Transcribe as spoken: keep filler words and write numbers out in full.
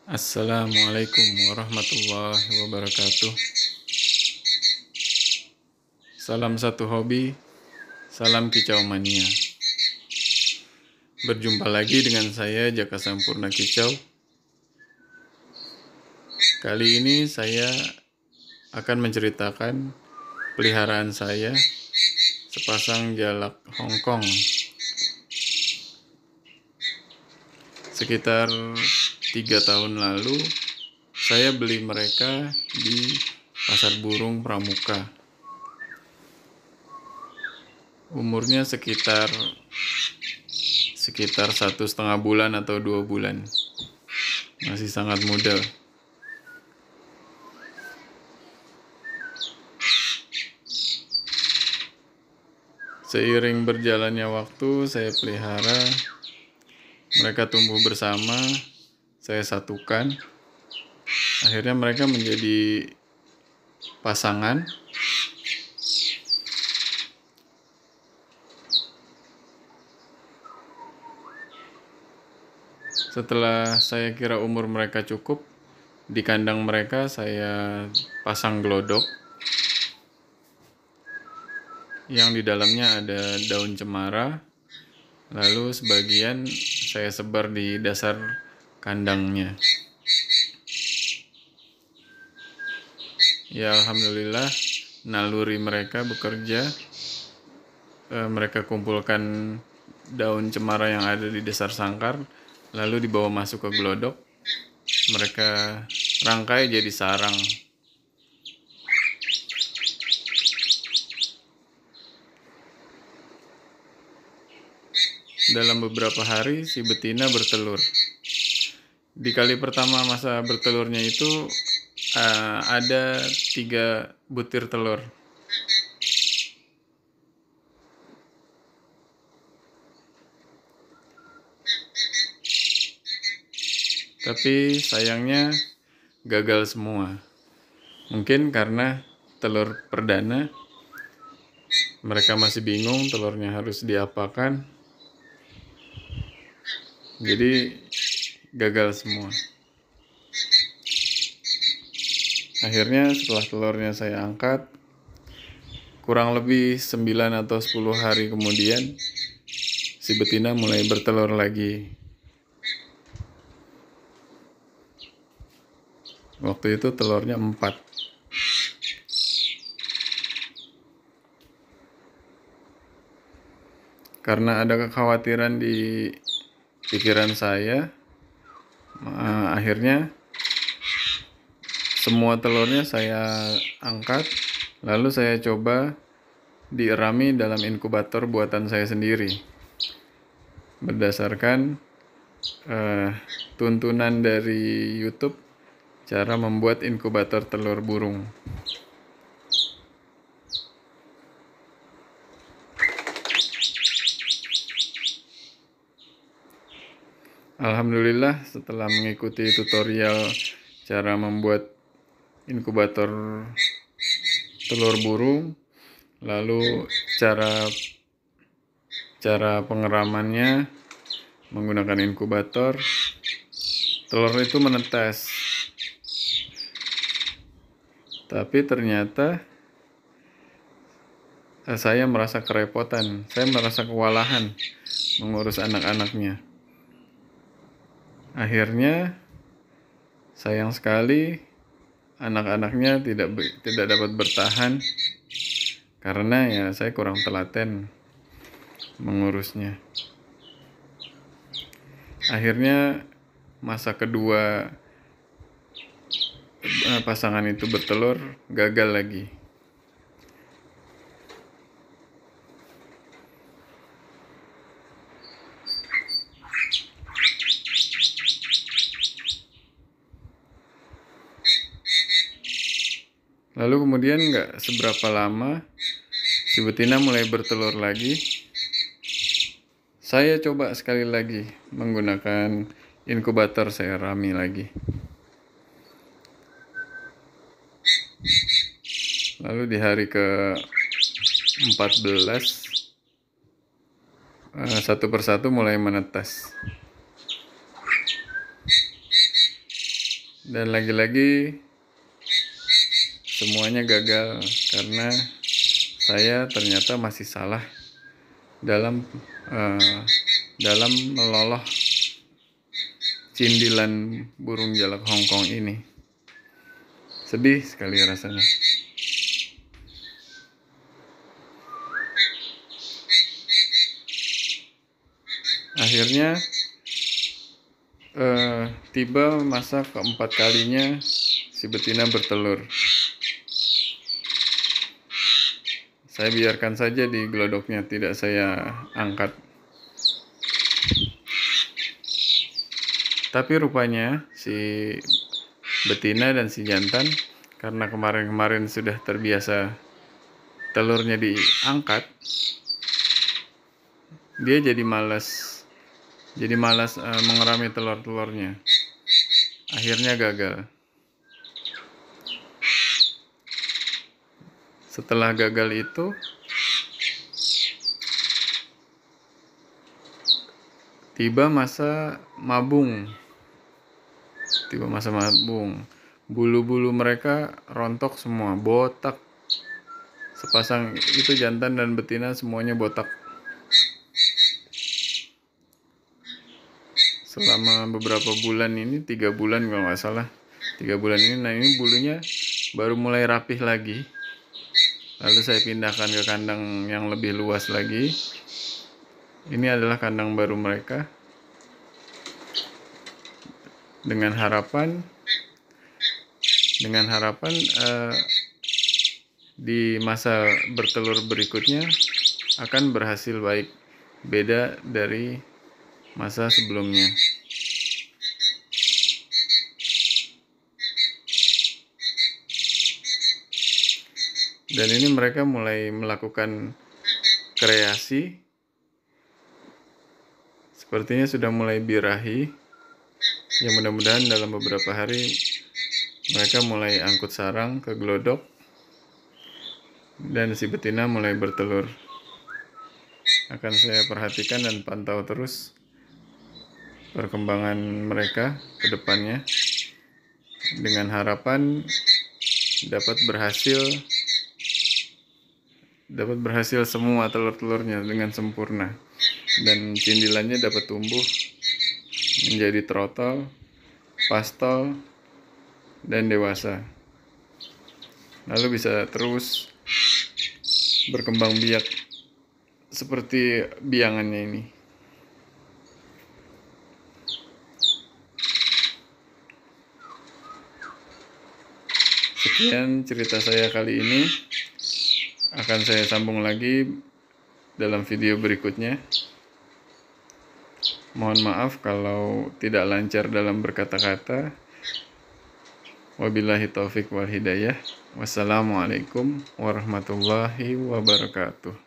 Assalamualaikum warahmatullahi wabarakatuh. Salam satu hobi, salam kicau mania. Berjumpa lagi dengan saya Jaka Sampurna Kicau. Kali ini saya akan menceritakan peliharaan saya, sepasang jalak Hongkong. Sekitar tiga tahun lalu, saya beli mereka di pasar burung Pramuka. Umurnya sekitar sekitar satu setengah bulan atau dua bulan, masih sangat muda. Seiring berjalannya waktu, saya pelihara, mereka tumbuh bersama, saya satukan. Akhirnya mereka menjadi pasangan. Setelah saya kira umur mereka cukup, di kandang mereka saya pasang glodok yang di dalamnya ada daun cemara, lalu sebagian saya sebar di dasar kandangnya. Ya alhamdulillah, naluri mereka bekerja. E, mereka kumpulkan daun cemara yang ada di dasar sangkar, lalu dibawa masuk ke glodok. Mereka rangkai jadi sarang. Dalam beberapa hari si betina bertelur. Di kali pertama masa bertelurnya itu uh, ada tiga butir telur. Tapi sayangnya gagal semua. Mungkin karena telur perdana, mereka masih bingung telurnya harus diapakan. Jadi gagal semua. Akhirnya setelah telurnya saya angkat, kurang lebih sembilan atau sepuluh hari kemudian, si betina mulai bertelur lagi. Waktu itu telurnya empat. Karena ada kekhawatiran di pikiran saya, uh, akhirnya semua telurnya saya angkat, lalu saya coba dierami dalam inkubator buatan saya sendiri berdasarkan uh, tuntunan dari YouTube cara membuat inkubator telur burung. Alhamdulillah, setelah mengikuti tutorial cara membuat inkubator telur burung, lalu cara cara pengeramannya menggunakan inkubator, telur itu menetas. Tapi ternyata saya merasa kerepotan, saya merasa kewalahan mengurus anak-anaknya. Akhirnya sayang sekali anak-anaknya tidak tidak dapat bertahan karena ya saya kurang telaten mengurusnya. Akhirnya masa kedua pasangan itu bertelur gagal lagi. Lalu kemudian nggak seberapa lama si betina mulai bertelur lagi. Saya coba sekali lagi menggunakan inkubator, saya rami lagi. Lalu di hari ke empat belas satu persatu mulai menetas. Dan lagi-lagi semuanya gagal karena saya ternyata masih salah dalam uh, dalam meloloh cindilan burung jalak Hongkong ini. Sedih sekali rasanya. Akhirnya uh, tiba masa keempat kalinya si betina bertelur. Saya biarkan saja di glodoknya, tidak saya angkat. Tapi rupanya si betina dan si jantan, karena kemarin-kemarin sudah terbiasa telurnya diangkat, dia jadi malas, jadi malas uh, mengerami telur-telurnya. Akhirnya gagal. Setelah gagal itu, tiba masa mabung. Tiba masa mabung. Bulu-bulu mereka rontok semua, botak. Sepasang itu jantan dan betina semuanya botak. Selama beberapa bulan ini, tiga bulan kalau nggak salah, tiga bulan ini, nah ini bulunya baru mulai rapih lagi. Lalu saya pindahkan ke kandang yang lebih luas lagi. Ini adalah kandang baru mereka. Dengan harapan, dengan harapan uh, di masa bertelur berikutnya akan berhasil baik, beda dari masa sebelumnya. Dan ini mereka mulai melakukan kreasi. Sepertinya sudah mulai birahi. Ya mudah-mudahan dalam beberapa hari mereka mulai angkut sarang ke glodok. Dan si betina mulai bertelur. Akan saya perhatikan dan pantau terus perkembangan mereka ke depannya. Dengan harapan dapat berhasil dapat berhasil semua telur-telurnya dengan sempurna, dan cindilannya dapat tumbuh menjadi trotol, pastol, dan dewasa, lalu bisa terus berkembang biak seperti biangannya ini. Sekian cerita saya kali ini. Akan saya sambung lagi dalam video berikutnya. Mohon maaf kalau tidak lancar dalam berkata-kata. Wabillahi taufik wal hidayah. Wassalamualaikum warahmatullahi wabarakatuh.